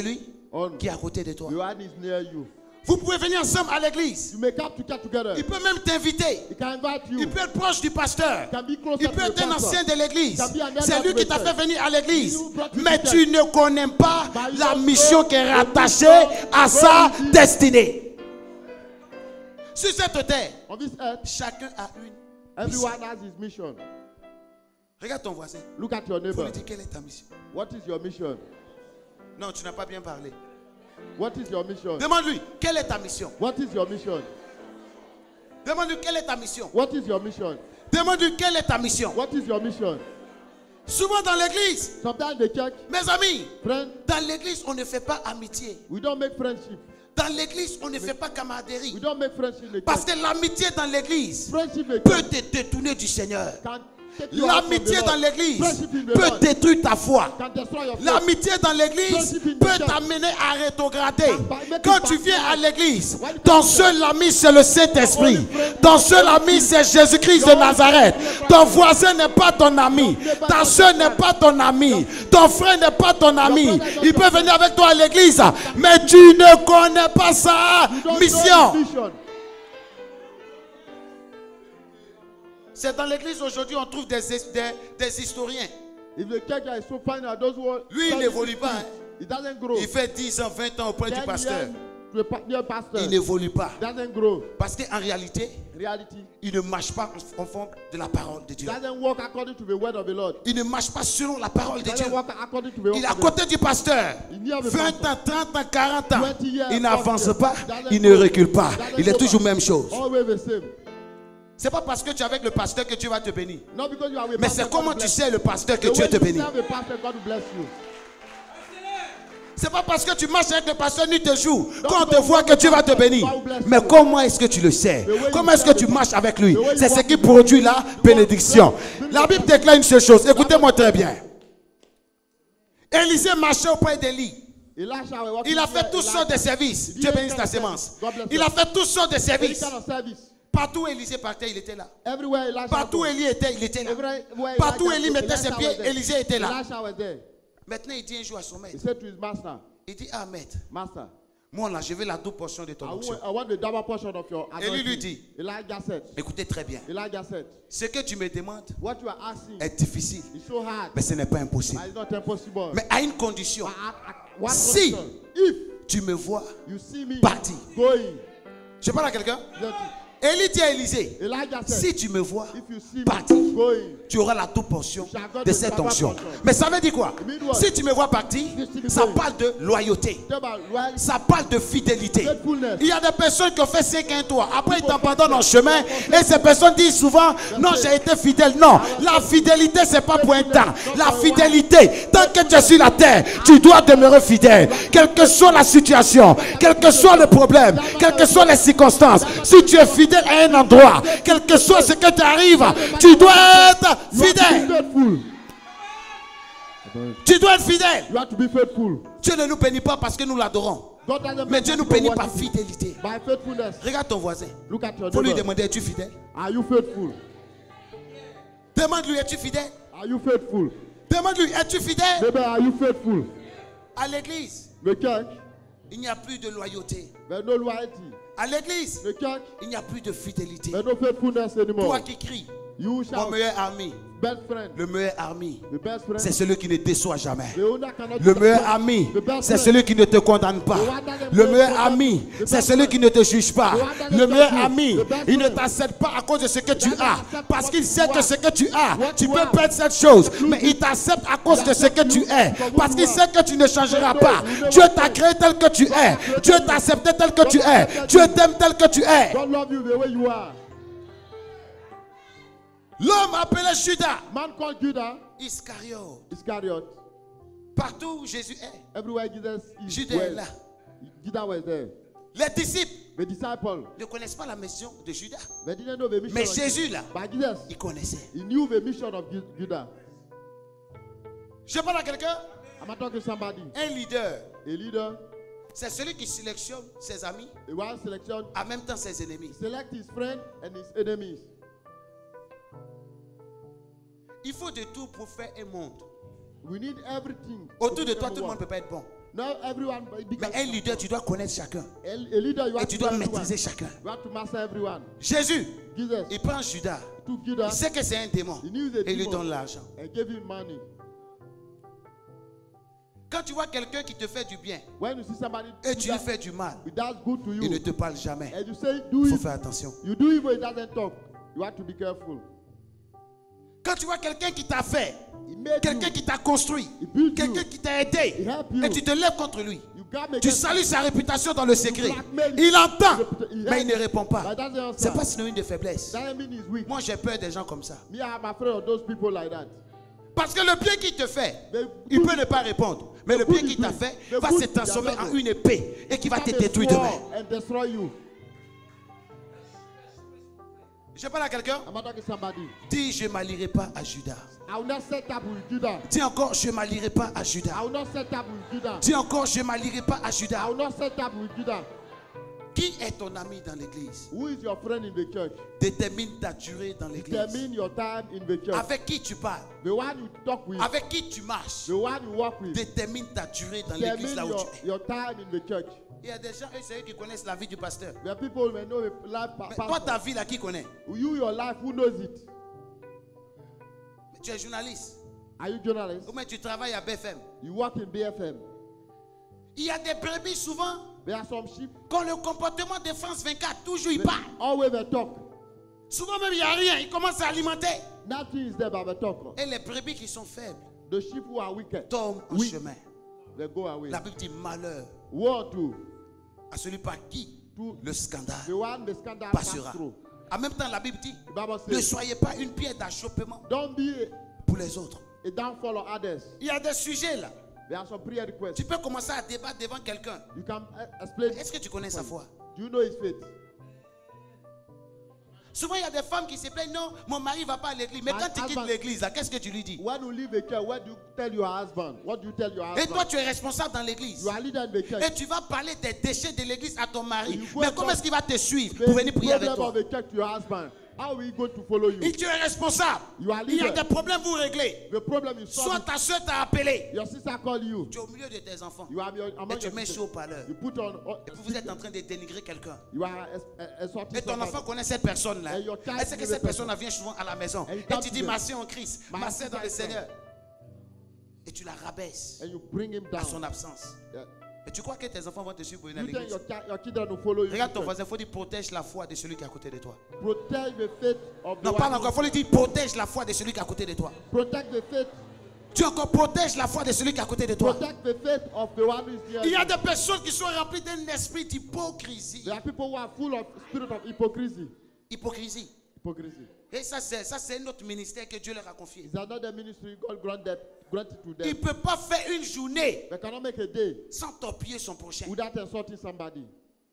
qui est à côté de toi. Your hand is near you. Vous pouvez venir ensemble à l'église. You may come together. Il peut même t'inviter. He can invite you. Il peut être proche du pasteur. Can be closer Il to peut the être un pastor. ancien de l'église. Can be an elder C'est lui of qui the t'a church. fait venir à l'église. You brought you Mais to tu church. ne connais pas But you la don't mission know qui est the rattachée mission à sa where it is. destinée. Sur cette terre, On this earth, chacun a une everyone mission. has his mission. Regarde ton voisin. Look at your Faut neighbor. lui dire quelle est ta mission. What is your mission? Non, tu n'as pas bien parlé. What is your mission? Demande-lui, quelle est ta mission? What is your mission? Demande-lui, quelle est ta mission? What is your mission? Demande-lui, quelle est ta mission? What is your mission? Souvent dans l'église, Sometimes the church, mes amis, friend, dans l'église, on ne fait pas amitié. we don't make friendship. Dans l'église, on ne fait pas camaraderie. We don't make friendship in the Parce church. que l'amitié dans l'église Friendship in the peut church te détourner du Seigneur. can take you out from the L'amitié Lord. dans l'église Friendship in the peut Lord détruire ta foi. can destroy your faith. L'amitié dans l'église Friendship in the peut church t'amener à rétrograder. can make Quand you tu viens à backslide. l'église, When you ton come seul ami c'est le Saint-Esprit. Ton seul ami c'est Jésus-Christ de Nazareth. Ton voisin n'est pas ton ami. Ta soeur n'est pas ton ami. Ton frère n'est pas ton ami. Il peut venir avec toi à l'église, mais tu ne connais pas sa You don't know mission. his mission. C'est dans l'église aujourd'hui on trouve des historiens. If the church is so fine that those who are Lui, il n'évolue pas, hein. It doesn't grow. Il fait 10 ans, 20 ans auprès du 10 pasteur. years to the near pastor. Il n'évolue pas. Doesn't grow. Parce qu'en réalité, Reality il ne marche pas en fond de la parole de Dieu. doesn't work according to the word of the Lord. Il ne marche pas selon la parole de Dieu. Doesn't work according to the word Il est à of the Lord. côté du pasteur. Il n'y a 20 ans, 30 ans, 40 ans. 20 years, Il n'avance 40 pas. years. Il ne recule pas. Doesn't Il est go toujours back. même chose. Always the same. C'est pas parce que tu es avec le pasteur que Dieu va te bénir. Not because you are with Mais pastor, c'est God comment will tu bless sais le pasteur que you. Dieu The te way you bénit. serve the pastor, God will bless you. C'est pas parce que tu marches avec le pasteur nuit et jour Non, qu'on te non, voit non, que Dieu non, va te non, bénir. God will bless Mais you. comment est-ce que tu le sais? The way you Comment est-ce que serve tu the marches pastor. avec lui? The way you C'est ce walk qui with produit him. la bénédiction. La Bible déclare une seule chose. Écoutez-moi très bien. Élisée marchait auprès d'Élie. Elisha was walking Il a fait there, toutes sortes de Elijah. services. He Dieu did bénisse any ta kind of sémence. service. God bless Il you. a fait toutes sortes de Any services. kind of service. Partout où Élisée partait, il était là. Everywhere Elisha Partout où goes. Élie était, il était là. Everywhere Partout où Elijah Élie goes, mettait ses Elisha pieds, was there. Élisée était là. Elisha was there. Maintenant, il dit un jour à son He maître. said to his master, Il dit, ah maître, Master, moi là, je veux la double portion de ton onction. I want the double portion of your Élie lui anointing. dit, Elijah said, écoutez très bien. Elijah said, Ce que tu me demandes what you are asking est difficile, is so hard, mais ce n'est pas impossible. but it's not impossible. Mais à une condition. But at one Si condition, if tu me vois you see me partir. going, Je parle à quelqu'un. that Élie dit à Élisée, Elijah said, si tu me vois if you see partir, me going, tu auras la double portion You shall go de to cette double onction. portion. Mais ça veut dire quoi? It means what? Si tu me vois partir, You see me ça going. parle de loyauté. tell about loyalty, Ça parle de fidélité. faithfulness. Il y a des personnes qui ont fait 5 ans toi. Après, ils t'abandonnent en chemin. Et ces personnes disent souvent, non, j'ai été fidèle. Non, la fidélité, c'est pas pour un temps. La fidélité, tant que tu es sur la terre, tu dois demeurer fidèle. Quelle que soit la situation, quel que soit le problème, quelles que soient les circonstances, si tu es fidèle à un endroit, quel que soit ce que tu arrives, tu dois être You have to be fidèle. faithful. Tu dois être fidèle. You have to be faithful. Dieu ne nous bénit pas parce que nous l'adorons. God doesn't Mais make Dieu us nous go bénit worship par him. fidélité. By faithfulness. Regarde ton voisin. Look at your Faut lui neighbor. demander, es-tu fidèle? Are you faithful? Demande-lui, es-tu fidèle? Are you faithful? Demande-lui, es-tu fidèle? Neighbor, are you faithful? À l'église, The church, il n'y a plus de loyauté. there's no loyalty. À l'église, The church, il n'y a plus de fidélité. there's no faithfulness anymore. Toi qui cries, You mon shall meilleur ami, best friend. le meilleur ami, The best friend. c'est celui qui ne déçoit jamais. The owner cannot Le be meilleur best friend. ami, The best c'est friend. celui qui ne te condamne pas. Le meilleur ami, c'est celui qui ne te juge pas. Le meilleur ami, il ne t'accepte pas à cause de ce que tu as. Parce qu'il sait que ce que tu as, tu peux perdre cette chose. Mais il t'accepte à cause de ce que tu es. Parce qu'il sait que tu ne changeras pas. Dieu t'a créé tel que tu es. Dieu t'a accepté tel que tu es. Dieu t'aime tel que tu es. God love you the way you are. L'homme appelé Judas, Man called Judah, Iscariot. Iscariot. Partout où Jésus est, Everywhere Jesus is, Judas est là. Judah was there. Les disciples The disciples, ne connaissent pas la mission de Judas. they didn't know the mission. Mais of Jésus là, But Jesus, il connaissait. he knew the mission of Judah. Je parle à quelqu'un. I'm talking to somebody. Un leader, A leader, c'est celui qui sélectionne ses amis, a one selection, en même temps ses ennemis. select his friend and his enemies. Il faut de tout pour faire un monde. We need everything. Autour to de toi, become tout le monde one. ne peut pas être bon. Not everyone. Mais un leader, tu dois connaître chacun. A leader, you Et have tu to dois know everyone. maîtriser chacun. You have to master everyone. Jésus, Jesus il prend Judas. took Il Judas sait que c'est un démon. He knew the Et il lui demon. donne l'argent. and gave him money. Quand tu vois quelqu'un qui te fait du bien When you see somebody et do tu lui that, fais du mal, it does good to il ne you, te parle jamais. and you say do Il faut it, faire attention. you do evil, it doesn't talk. You have to be careful. Quand tu vois quelqu'un qui t'a fait, He made quelqu'un you. qui t'a construit, He built quelqu'un you. qui t'a aidé, He helped you. et tu te lèves contre lui, You got tu salues sa réputation dans le secret. Il entend, mais il ne répond pas. But that's the C'est answer. pas synonyme de faiblesse. Doesn't mean he's weak. Moi, j'ai peur des gens comme ça. Me, I'm afraid of those people like that. Parce que le bien qu'il te fait, The il good- peut ne pas répondre. Mais le the good bien qu'il is t'a doing. fait The va good se is transformer en doing. une épée et qui va te Come and détruire swore demain. and destroy you. Je parle à quelqu'un. I'm talking to somebody. Dis, je ne m'allierai pas à Judas. I will not set up with Judah. Dis encore, je ne m'allierai pas à Judas. I will not set up with Judah. Dis encore, je ne m'allierai pas à Judas. I will not set up with Judah. Qui est ton ami dans l'église? Who is your friend in the church? Détermine ta durée dans l'église. Determine your time in the church. Avec qui tu parles? The one you talk with. Avec qui tu marches? The one you walk with. Détermine ta durée dans l'église Determine là où tu es. your time in the church. Il y a des gens, eux, c'est eux qui connaissent la vie du pasteur. There are people may know the life Mais toi, pastor. ta vie là, qui connaît? You, your life, who knows it? Mais tu es journaliste. Are you journalist? Ou bien tu travailles à BFM. You work in BFM. Il y a des brebis souvent, There are some sheep. quand le comportement de France 24, toujours il parle. Always they talk. Souvent même il n'y a rien, il commence à alimenter. Nothing is there but they talk. Et les brebis qui sont faibles The sheep who are wicked, tombent en weak, chemin. they go away. La Bible dit malheur Woe to à celui par qui le scandale the one the scandal passera. pass through. En même temps, la Bible dit The Bible ne says, soyez pas une pierre d'achoppement don't be pour les autres. a downfall of others. Il y a des sujets là. There are some prayer requests. Tu peux commencer à débattre devant quelqu'un. You can explain. Est-ce que tu connais sa foi? Do you know his faith? Souvent, il y a des femmes qui se plaignent. Non, mon mari ne va pas à l'église. Mais My quand tu quittes husband- l'église, là, qu'est-ce que tu lui dis? When you leave a church, what do you tell your husband? What do you tell your Et husband? toi, tu es responsable dans l'église. You are leader in the church. Et tu vas parler des déchets de l'église à ton mari. You go Mais and comment talk- est-ce qu'il va te suivre The pour venir prier avec problem toi? of the church to your husband. How are we going to follow you? Et tu es responsable. You are Il y a leader. des problèmes, vous réglez. The problem is Soit solved. ta soeur t'a appelé. Your sister call you. Tu es au milieu de tes enfants. You are Et among tu your mets sisters. chaud au parleur. You put on. Et puis vous êtes en train de dénigrer quelqu'un. You are insulting Et ton somebody. enfant connaît cette personne-là. And your child Est-ce que knows cette the personne vient souvent à la maison? And you Et come tu to dis, them. ma soeur en Christ, My ma soeur dans le sister in Seigneur. Et tu la rabaisses And you bring him à down. son absence. Yeah. Et tu crois que tes enfants vont te suivre pour venir à You think l'église? your children will follow you? Regarde to ton church. voisin, il faut dire protège la foi de celui qui est à côté de toi. Protect the faith of the Non, parle one encore, il faut lui dire protège la foi de celui qui est à côté de toi. Protect the faith. Tu encore protège la foi de celui qui est à côté de toi. Protect the faith of the one who is here. Il y a des personnes qui sont remplies d'un esprit d'hypocrisie. There are people who are full of spirit of hypocrisy. Hypocrisie. Hypocrisy. Et ça, c'est un autre ministère que Dieu leur a confié. It's another ministry God granted to Il ne them. peut pas faire une journée They cannot make a day sans torpiller son prochain. without insulting somebody.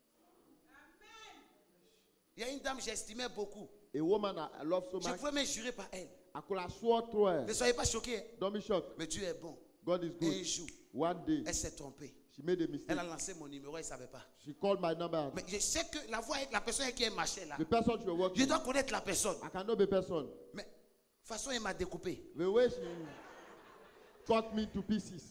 Il y a une dame que j'estimais beaucoup. A woman I love so Je much, pouvais me jurer par elle. I could have swore to her. Ne soyez pas choqués. Don't be shocked. Mais Dieu est bon. God is Et un good. jour, One day, elle s'est trompée. she made a Elle mistake. a lancé mon numéro, elle ne savait pas. She called my number. Mais je sais que la voix avec la personne avec qui elle marchait là. The person she was Je working, dois connaître la personne. I can know the person. Mais de toute façon, elle m'a découpé. The way she cut me to pieces.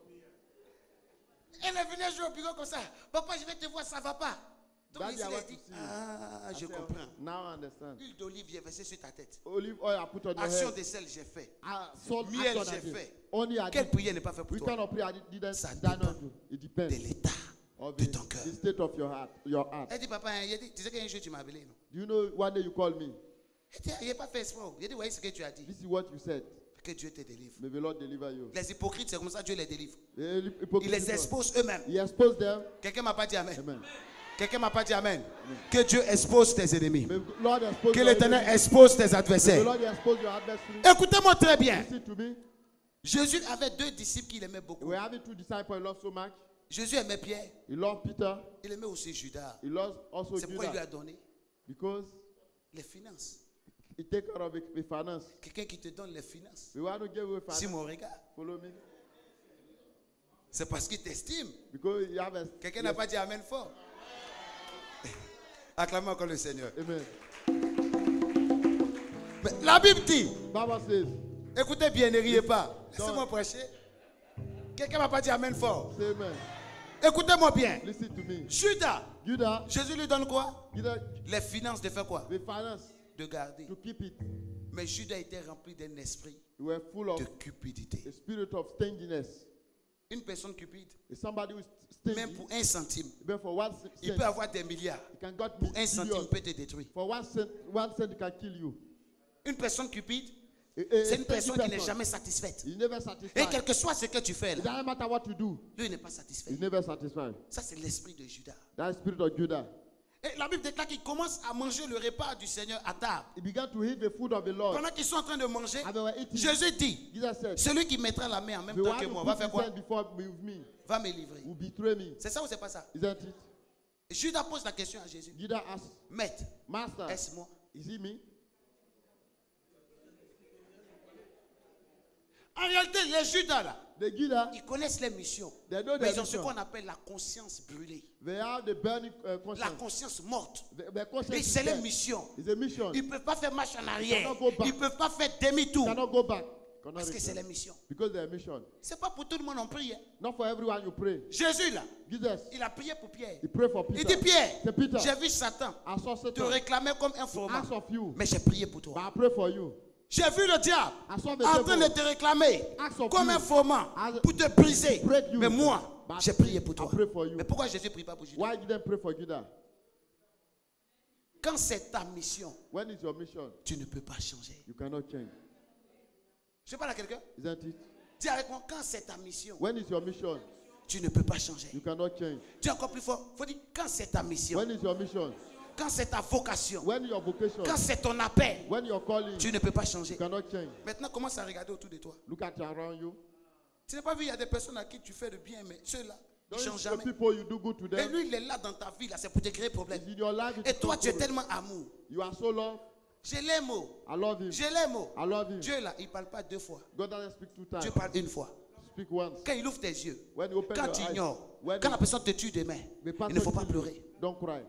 Elle est venue jouer au bureau comme ça. Papa, je vais te voir, ça ne va pas. Donc Daddy, ici, I elle a want dit, to see you. ah, I je said, comprends. Now I understand. Huile d'olive, j'ai versé sur ta tête. Olive oil I put on your Action head. de sel, j'ai fait. Salt Miel, action I j'ai did. fait. Only I Quelle did. prière n'est pas faite pour We toi? cannot pray. I didn't Ça done dépend on you. It De depends l'état of de ton cœur. the state of your heart. Elle dit, papa, il a dit, tu sais qu'un jour tu m'as appelé, non? Do you know one day you called me? Il n'a pas fait espoir. Il a dit, voyez ce que tu as dit. This is what you said. Que Dieu te délivre. May the Lord deliver you. Les hypocrites, c'est comme ça Dieu les délivre. The Il hypocrite les people, expose eux-mêmes. He exposed them. Quelqu'un m'a pas dit amen. Amen. Quelqu'un m'a pas dit amen. Que Dieu expose tes ennemis. May the Lord expose Que your l'Éternel enemies. expose tes May the adversaires. Lord expose your adversary. Écoutez-moi très bien. Listen to me. Jésus avait deux disciples qu'il aimait beaucoup. We're having two disciples he loved so much. Jésus aimait Pierre. He loved Peter. Il aimait aussi Judas. He loves also C'est pourquoi il lui a Judas. donné Because les finances. he take care of the finance. Quelqu'un qui te donne les finances. We want to give away Si finance. mon regard, Follow me. c'est parce qu'il t'estime. Because you have a... Quelqu'un n'a pas dit amen fort. Acclamez encore le Seigneur. Amen. Mais la Bible dit, Bible says, écoutez bien, ne riez pas. Laissez-moi prêcher. Quelqu'un va pas dire amen fort. Say amen. Écoutez-moi bien. Listen to me. Judas, Judah, Jésus lui donne quoi? Judah, Les finances de faire quoi? the finance De garder. to keep it. Mais Judas était rempli d'un esprit You were full of de cupidité. a spirit of stinginess. Une personne cupide, If somebody who is stingy, même pour 1 centime, even for 1 il cent, peut avoir des milliards. you can get Pour 1 centime, millions. il peut te détruire. For 1 cent, you can kill you. Une personne cupide, A c'est une stingy personne qui n'est person, jamais satisfaite. he's never Et satisfied. quel que soit ce que tu fais It là, doesn't matter what you do, lui il n'est pas satisfait. he's never satisfied. Ça, c'est l'esprit de Judas. That spirit of Judah. Et la Bible déclare qu'il commence à manger le repas du Seigneur à table. He began to eat the food of the Lord. Pendant qu'ils sont en train de manger, And they were eating. Jésus dit, Jesus said, celui qui mettra la main en même the temps one que who moi va put faire his quoi? hand before me with me Va me livrer. will betray me. C'est ça ou c'est pas ça? Isn't it? Judas pose la question à Jésus. Judah asked, Maître, Master, est-ce moi? is it me? En réalité, les Judas là, The Judah, ils connaissent les missions. they know Mais their ils ont ce mission. qu'on appelle la conscience brûlée. They have the burning La conscience. conscience morte. The conscience Et is c'est les dead. missions. It's a mission. Ils ne peuvent pas faire marche en arrière. Cannot go back. Ils ne peuvent pas faire demi-tour. Cannot go back. Cannot Parce que c'est return. les missions. Because they're mission. Ce n'est pas pour tout le monde en prière. Not for everyone you pray. Jésus là, Jesus, il a prié pour Pierre. he prayed for Il Peter. dit Pierre, Say, Peter, j'ai vu Satan I saw te Satan réclamer comme un to formant. ask of you, Mais j'ai prié pour but toi. I pray for you. J'ai vu le diable I saw the en train de devil te réclamer ask of comme you un formant as- pour te briser. break you. Mais moi, But j'ai prié pour I toi. pray for you. Mais pourquoi Jésus ne prie pas pour Judas? Why didn't pray for Judah? Quand c'est ta mission, When is your mission? tu ne peux pas changer. You cannot change. Je parle à quelqu'un. Isn't it? Dis avec moi, quand c'est ta mission, When is your mission? tu ne peux pas changer. You cannot change. Dis encore plus fort. Il faut dire, quand c'est ta mission, When is your mission? quand c'est ta vocation, When your vocation? quand c'est ton appel, When your calling? tu ne peux pas changer. You cannot change. Maintenant, commence à regarder autour de toi. Look at around you. Tu n'as pas vu, il y a des personnes à qui tu fais le bien, mais ceux-là, ils ne Don't changent the jamais. people you do good to Et them. lui, il est là dans ta vie, là, c'est pour te créer problème. It's in your life. Et it's toi, no tu es problem. tellement amour. You are so loved. Je l'aime, oh. I love him. Je l'aime, oh. I love him. Dieu, là, il ne parle pas deux fois. God doesn't speak 2 Dieu times. parle une fois. Speak once. Quand il ouvre tes yeux, When you open quand your tu eyes, ignores, when quand la personne te tue demain, the il person ne faut pas kills you, pleurer. don't cry.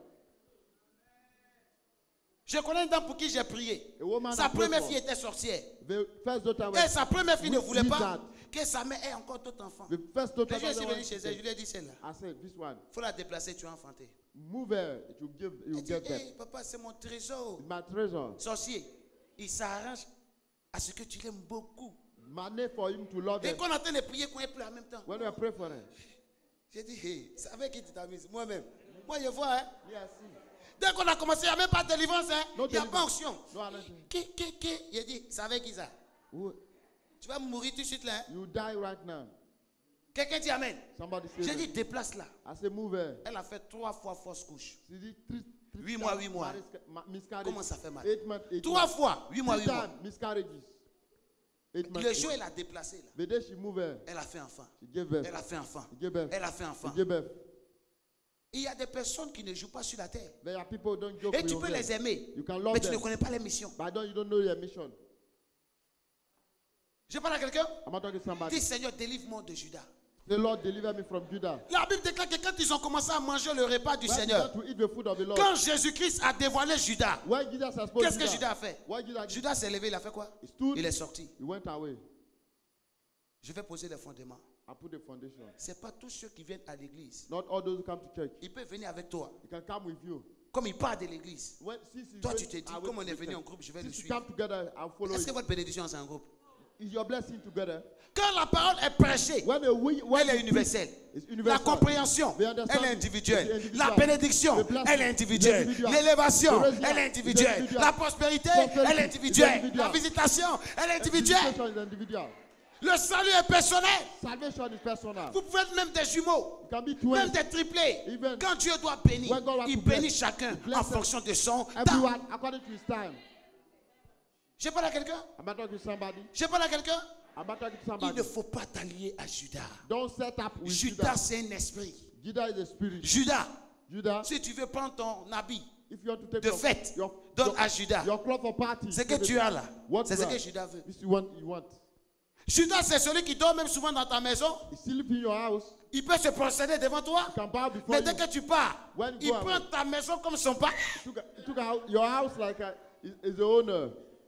Je connais une dame pour qui j'ai prié. A woman Sa I prayed première for. fille était sorcière. The first daughter Et sa première fille ne voulait pas wizard. que sa mère ait encore d'autres enfants. The first daughter Et je suis doesn't venu want chez to elle, je lui ai take. dit celle-là. I said, this one, Il faut la déplacer, tu as enfanté. move her, it will give, you Elle will dit, get that. hey, papa, c'est mon trésor. It's my treasure. Sorcier, il s'arrange à ce que tu l'aimes beaucoup. Money for him to love Et her. qu'on est en train de prier, qu'on est plus en même temps. When you pray for her, J'ai dit, hey, c'est avec qui tu t'amuses? Moi-même. Moi, je vois, hein. yes, Dès qu'on a commencé, il n'y a même pas de délivrance, hein. No Il n'y a pas deliverance. onction. no anointing. J'ai dit, c'est avec qui ça? Who- Tu vas mourir tout de suite là, hein. You die right now. Quelqu'un dit Amen. Somebody say J'ai that. dit, déplace-la. I say, move her. Elle a fait 3 fois fausse couche. She did three 8 mois, 8 mois. Miscarriage. Comment ça fait mal? 8 months, 8 3 months. fois, 8 mois, 3 8 mois. times miscarriages. 8 months. Le jour, elle a déplacé là. The day she moved her, Elle a fait enfant. she gave birth. Elle a fait enfant. She gave birth. Elle a fait enfant. She gave birth. Il y a des personnes qui ne jouent pas sur la terre. There are people who don't joke Et with tu your peux girl. les aimer. You can love Mais tu ne them. connais pas les missions. But you don't know your mission. Je parle à quelqu'un. I'm not talking to somebody. Dis Seigneur, délivre-moi de Judas. The Lord deliver me from Judah. La Bible déclare que quand ils ont commencé à manger le repas du When Seigneur, to eat the food of the Lord. quand Jésus-Christ a dévoilé Judas, When Jesus has spoken qu'est-ce que Judas a fait? What Judah did? Judas s'est levé, il a fait quoi? He stood. Il est sorti. He went away. Je vais poser les fondements. I put the foundation. Ce n'est pas tous ceux qui viennent à l'église. Not all those who come to church. Il peut venir avec toi. He can come with you. Comme il part de l'église. When, since Toi, when tu te dis, I went comme on to est the venu en church, groupe, je vais le since we suivre. come together, I'll follow Est-ce que you. votre bénédiction, c'est un groupe? Is your blessing together? Quand la parole est prêchée, When elle est universelle. it's La universal. compréhension, The understanding elle est individuelle. is individual. La bénédiction, The blessing elle est is individuelle. individual. L'élévation, The result elle est is individuelle. individual. La prospérité, Prosperity elle est is individuelle. individual. La visitation, elle est individuelle. Education is individual. Le salut est personnel. Salvation is personal. Vous pouvez être même des jumeaux, You can be même twins. des triplés. Even Quand Dieu doit bénir, when God wants il to bless, bénit chacun he blesses en fonction de son temps. everyone according to his time. Je parle à quelqu'un. I'm not talking to somebody. Je parle à quelqu'un. I'm not talking to Il somebody. ne faut pas t'allier à Judas. Don't set up with Judas, Judah. c'est un esprit. Judah is a spirit. Judas, Judah, si tu veux prendre ton habit if you want to take de fête, donne à Judas. your cloth for party, Ce que tu as là, What c'est ce you que have. Judas veut. This you want. Judas, c'est celui qui dort même souvent dans ta maison. He sleep in your house. Il peut se procéder devant toi. He can bow before Mais you. dès que tu pars, When you il go prend away. ta maison comme son pas. He took out your house like is the owner.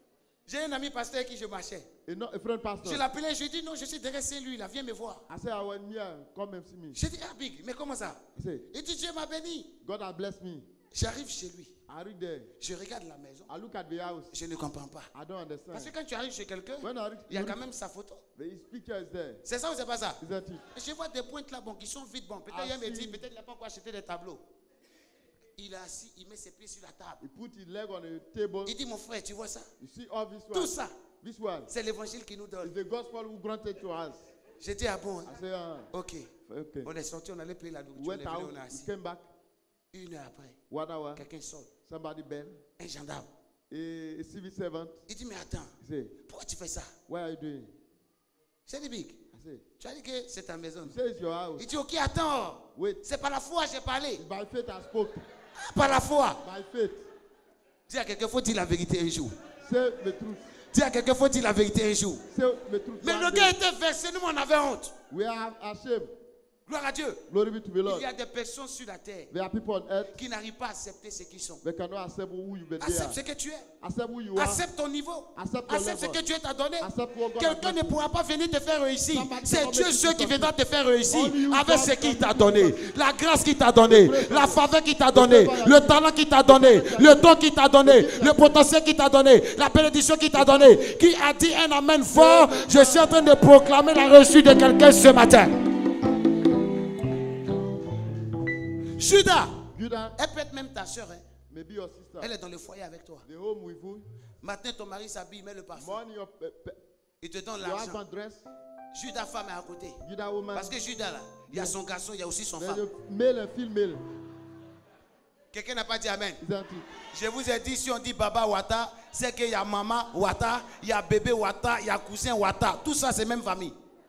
J'ai un ami pasteur avec qui je marchais. A friend pastor. Je l'appelais, je lui ai dit non, je suis derrière lui, là, viens me voir. I said, I went here, come and see me. J'ai dit, ah Big, mais comment ça? I said, Il dit, Dieu m'a béni. God has blessed me. J'arrive chez lui, I read there. je regarde la maison, I look at the house. je ne comprends pas. I don't understand. Parce que quand tu arrives chez quelqu'un, When I read, il y a quand même sa photo. his picture is there. C'est ça ou c'est pas ça? Isn't it? Je vois des pointes là, bon, qui sont vides, bon. Peut-être il me dit, peut-être il n'a pas encore acheté des tableaux. Il est assis, il met ses pieds sur la table. He put his leg on the table. Il dit, mon frère, tu vois ça? You see all this Tout one? ça, This one c'est l'évangile qui nous is donne. the gospel who granted to us. J'ai dit, ah bon? I say, Ok. okay. On est sorti, on allait payer la nourriture, on Went est venu, out, on est we assis. came back. 1 heure après, 1 hour, quelqu'un sort, somebody bell. un gendarme. A civil servant. Il dit, mais attends, He say, pourquoi tu fais ça? what are you doing? J'ai dit, Big, I say, tu as dit que c'est ta maison. he says it's your house. Il dit, ok, attends. Wait, C'est par la foi j'ai parlé. by faith I spoke. Ah, par la foi. By faith, Dis à quelqu'un, faut dire la vérité un jour. say the truth. Dis à quelqu'un, faut dire la vérité un jour. Say the truth. Mais one le day. gars était versé, nous on avait honte. We are ashamed. Gloire à Dieu. Glory be to the Lord. Il y a des personnes sur la terre There are people on earth qui n'arrivent pas à accepter ce qu'ils sont. that cannot accept who you are. Accepte ce que tu es. Accept who you are. Accepte ton niveau. Accept your Accepte ce level. que Dieu t'a donné. Accept what God has Quelqu'un ne blessed you. pourra pas venir te faire réussir. Somebody C'est cannot Dieu make you seul qui succeed. viendra te faire réussir Only you avec God ce qu'il can t'a make donné. you La grâce qu'il t'a donné, la faveur qu'il t'a donné, le talent qu'il t'a donné, le don qu'il t'a donné, le potentiel qu'il t'a donné, la bénédiction qu'il t'a donné. Qui a dit un amen fort? Je suis en train de proclamer la reçue de quelqu'un ce matin. Judas, Judah, elle peut être même ta soeur. Hein. maybe your sister. Elle est dans le foyer avec toi. The home with you. Maintenant, ton mari s'habille, met le parfum. Money your, Il te donne your l'argent. husband dress. Judas femme est à côté. Judah woman. Parce que Judas là, il y a son garçon, il y a aussi son There's femme. a male and female. Quelqu'un n'a pas dit amen. Isn't it? Je vous ai dit, si on dit Baba Wata, c'est qu'il y a maman Wata, il y a bébé Wata, il y a cousin Wata. Tout ça, c'est même famille.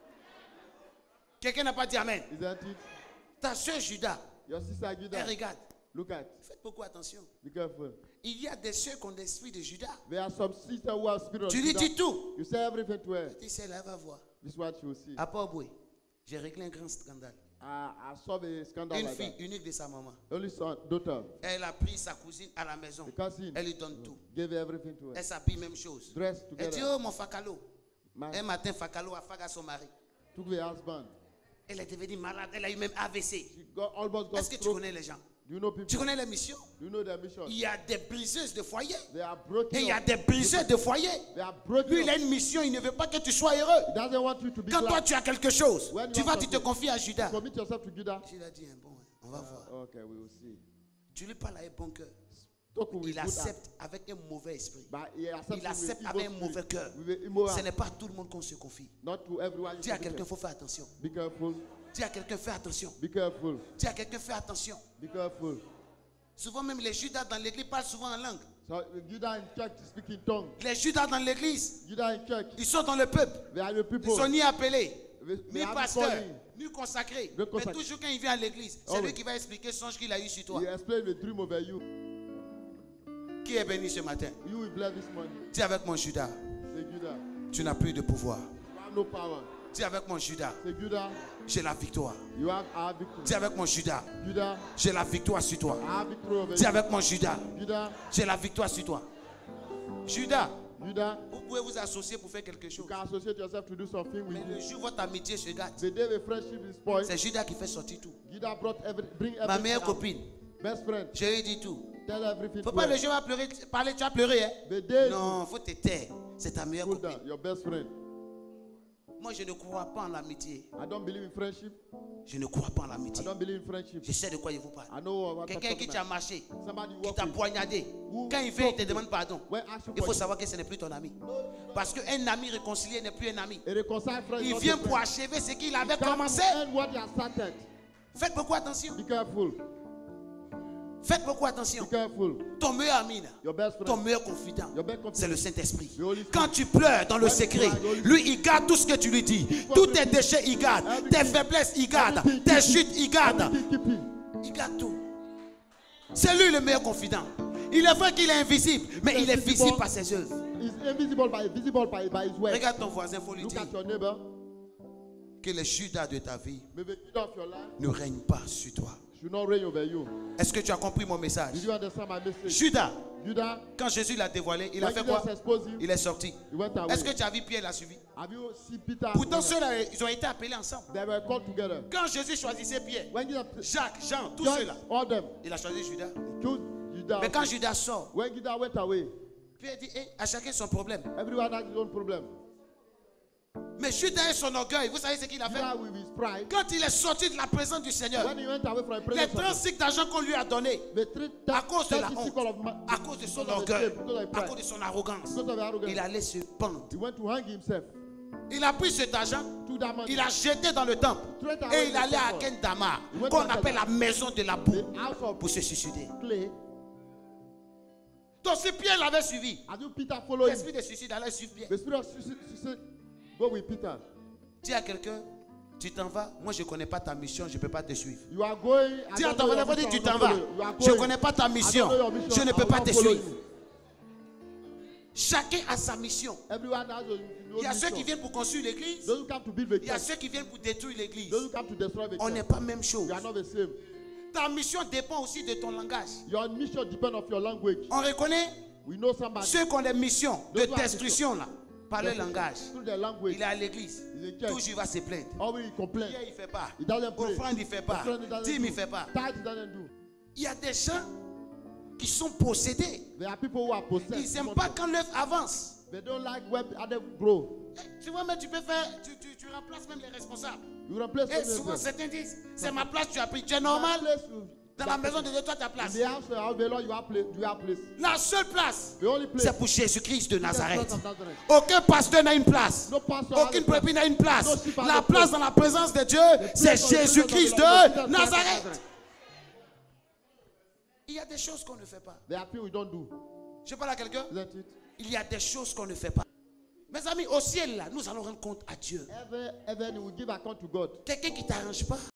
Quelqu'un n'a pas dit amen. Isn't it? Ta soeur Judas, Your sister Judah. elle regarde. Look at. Faites beaucoup attention. Be careful. Il y a des soeurs qui ont l'esprit de Judas. There are some sisters who have spirit of Tu lui Judah. dis tout. You say everything to her. Tu sais, là, elle va voir. This is what you will see. À Port-Boué, j'ai réglé un grand scandale. I saw the scandal Une like fille that. unique de sa maman. Only son, daughter. Elle a pris sa cousine à la maison. The cousin Elle lui donne tout. gave everything to her. Elle s'habille même chose. Dress Elle dit, together. oh mon Fakalo. Man, Un matin, Fakalo a faga son mari. took the husband. Elle est devenue malade. Elle a eu même AVC. She got, almost got Est-ce que tu stroke. connais les gens? Do you know people? Tu connais les missions? Do you know their mission? Il y a des briseuses de foyer. They are broken. Et il y a up. des briseurs de foyer. They are broken. Lui, il up. a une mission. Il ne veut pas que tu sois heureux. He doesn't want you to be Quand toi, glad. tu as quelque chose, When tu you vas, have tu te something, confies à Judas. Commit yourself to Judah. Judas dit, bon, on va voir. Okay, we will see. Tu lui parles avec bon cœur. Talk with Il good heart. accepte avec un mauvais esprit. But he accepts Il accepte with avec evil un mauvais spirit, cœur. with evil Ce heart. n'est pas tout le monde qu'on se confie. Not to everyone. You Dis à commit quelqu'un, il it. faut faire attention. Be careful. Dis à quelqu'un, fais attention. Be careful. Dis à quelqu'un, fais attention. Be careful. Souvent même les Judas dans l'église parlent souvent en langue. So Judah in church is speaking tongue. Les Judas dans l'église, Judah in church. ils sont dans le peuple. They are the Ils people. sont ni appelés, They ni are pasteurs, calling. ni consacrés. Ni Mais consacrés. toujours quand il vient à l'église, c'est Oh lui oui. qui va expliquer son songe qu'il a eu sur toi. He explained the dream over you. Qui est béni ce matin? You will bless this morning. Dis avec mon Judas, Say Judah. tu n'as plus de pouvoir. You have no power. Dis avec mon Judas, Say Judah. j'ai la victoire. You have victory. Dis avec mon Judas, Judah. j'ai la victoire sur toi. I have victory over Dis you. avec mon Judas, Judah. j'ai la victoire sur toi. Judas, Judah. vous pouvez vous associer pour faire quelque You chose. can associate yourself to do something with Mais le you. jour où votre amitié se gâte, The day the friendship is spoiled, c'est Judas qui fait sortir tout. Judah brought bring Ma everything meilleure out. copine, Best friend. je lui ai dit tout. Tell everything Faut to pas her. le jour où pleurer, parler, tu vas pleurer. Hein? The day Non, faut te taire. C'est ta meilleure cool copine. down, your best friend. Moi, je ne crois pas en l'amitié. I don't believe in friendship. Je ne crois pas en I l'amitié. don't believe in friendship. Je sais de quoi il vous parle. I know what I'm Quelqu'un qui talking t'a about. marché, Somebody you qui work t'a with. poignardé. Who Quand il vient, il te talk to demande pardon. When ask you Il faut for savoir que ce n'est plus ton ami. Parce qu'un ami réconcilié n'est plus un ami. a reconciled friend. is Il not vient a pour friend. achever ce qu'il He avait comes commencé. to end what he has started. Faites beaucoup attention. Be careful. Faites beaucoup attention. Be careful. Ton meilleur ami, là, Your best ton friend. meilleur confident, Your best confidant. c'est le Saint-Esprit. The Holy Spirit. Quand tu pleures dans le secret, lui, il garde tout ce que tu lui dis. Tous tes déchets, il garde. Tes faiblesses, il garde. Tes chutes, il garde. Everything, keep it. Il garde tout. C'est lui le meilleur confident. Il est vrai qu'il est invisible, mais il est visible par ses œuvres. He's invisible by his way. Regarde ton voisin, il faut lui Look dire at your neighbor. que les Judas de ta vie May the Judah of your life ne règnent pas sur toi. should not reign over you. Est-ce que tu as compris mon Did message? you understand my message? Judas, Judas, Quand Jésus l'a dévoilé, il a when fait Jesus quoi? exposed him, Il est sorti. he went away. Est-ce que tu as vu Pierre l'a suivi? Have you seen Peter? Pourtant, ceux-là, ils ont été appelés ensemble. They were called together. Quand Jésus choisissait Pierre, When Jesus Jacques, Jean, tous chose ceux-là, all them, il a choisi Judas. he chose Judas. Mais quand Judas sort, When Judas went away, Pierre dit, à chacun son problème. everyone has his own problem. Mais Judas et son orgueil, vous savez ce qu'il a fait? Judas with his pride, Quand il est sorti de la présence du Seigneur, when he went away from the les presence 30 of cycles d'argent qu'on lui a donné, the three à cause de la 30 honte, sickle of à cause de son because of the orgueil, shame, because of the à pride, cause de son arrogance, because of the arrogance, il allait se pendre. he went to hang himself. Il a pris cet argent, To that man, il a jeté dans le temple straight away et il allait à to the temple. Kendama, Il went qu'on to appelle la maison de la boue, The house of pour se suicider. clay. Donc si Pierre l'avait suivi, As you Peter followed him, l'esprit de suicide allait suivre Pierre. the spirit of suicide go with Peter. Dis à quelqu'un, tu t'en vas, moi je ne connais pas ta mission, je ne peux pas te suivre. You are going. I Dis à don't ton know voisin, your dis, mission, tu I t'en will vas, not follow you. You are je ne going. connais pas ta I mission, don't know your mission, je ne I peux will pas not te follow suivre. you. Chacun a sa mission. Everyone has Il y a ceux qui viennent pour construire l'église, Those who come to build the il y a church, ceux qui viennent pour détruire l'église. those who come to destroy the On n'est church. pas même chose. You are not the same. Ta mission dépend aussi de ton langage. Your mission depends on your language. On reconnaît We know somebody ceux qui ont des missions de Those who have destruction là, par le langage. through their language. Il est à l'église, Il est church. toujours il va se plaindre. Always complain. Prière, il ne fait pas. He doesn't pray. Offrande, il ne fait pas. Offrande, he doesn't Dîme, il do. ne fait pas. Tithe, he doesn't do. Il y a des gens qui sont possédés. There are people who are possessed. Ils n'aiment pas quand l'œuvre avance. They don't like when others grow. Tu vois, mais tu peux faire, tu remplaces même les responsables. You replace Et them souvent, with them. certains disent, c'est ma place, tu as pris. Tu es normal. Dans la maison de Dieu, toi, ta In place. the house of the Lord, you have place. You have place. La seule place, The only place. c'est pour Jésus-Christ de is the Nazareth. place of Nazareth. Aucun pasteur n'a une place. No pastor has Aucune a place. brebis n'a une place. No sheep has La a place place. dans la présence de Dieu, c'est place of the Jésus-Christ Lord, de the Nazareth. Il y a des choses qu'on ne fait pas. There are things we don't do. Je parle à quelqu'un. Isn't it? Il y a des choses qu'on ne fait pas. Mes amis, au ciel, là, nous allons rendre compte à Dieu. Heaven, we give account to God. Quelqu'un qui ne t'arrange pas,